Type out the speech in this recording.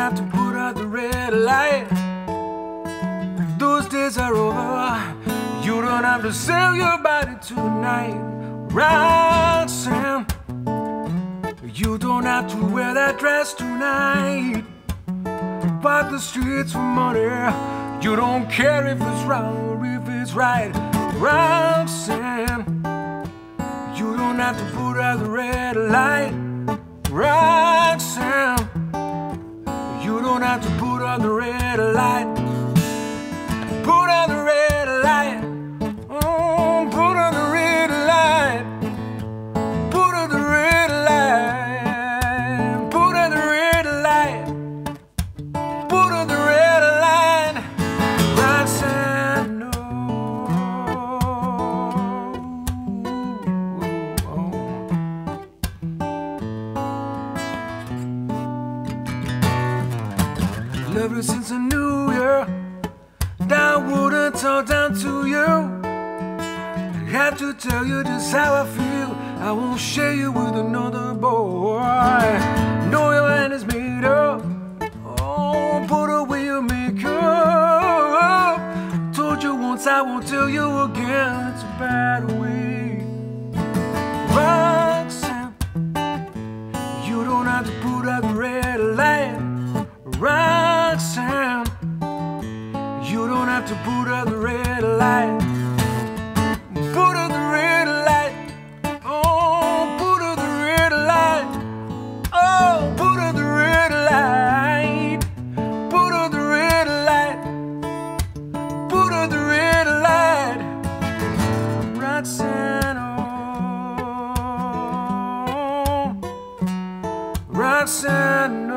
have to put out the red light. Those days are over. You don't have to sell your body tonight, Roxanne. You don't have to wear that dress tonight. Walk the streets for money. You don't care if it's wrong or if it's right, Roxanne. You don't have to put out the red light, Roxanne. You don't have to put out the red light. Put out the red light. Oh, put out the red light. Put out the red light. Put out the red light. Put out the red light. Roxanne, no. Love you since I knew you. I wouldn't talk down to you. I have to tell you just how I feel. I won't share you with another boy. Know your mind is made up. Oh, put away your makeup. Told you once, I won't tell you again. It's a bad way, Roxanne. You don't have to put out the red light, Roxanne. You don't have to put out the red light. Put out the red light. Oh, put out the red light. Oh, put out the red light. Put out the red light. Put out the red light. Roxanne, oh, Roxanne.